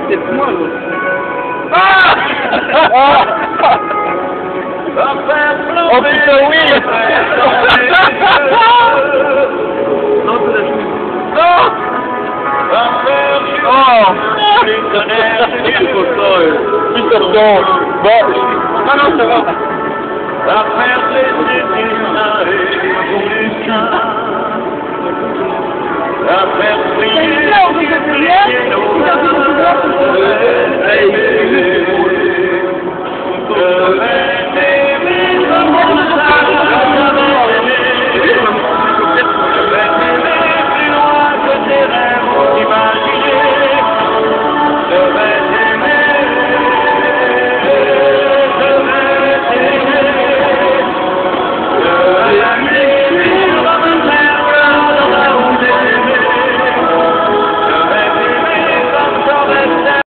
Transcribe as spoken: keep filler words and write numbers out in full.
c'est pour moi, l'autre. Ah! Oh putain, oui! Non, c'est la chemise. Non! Oh! C'est pas ça, euh. Putain, non! Bon, Ah non, ça va. C'est une fleur, vous êtes bien?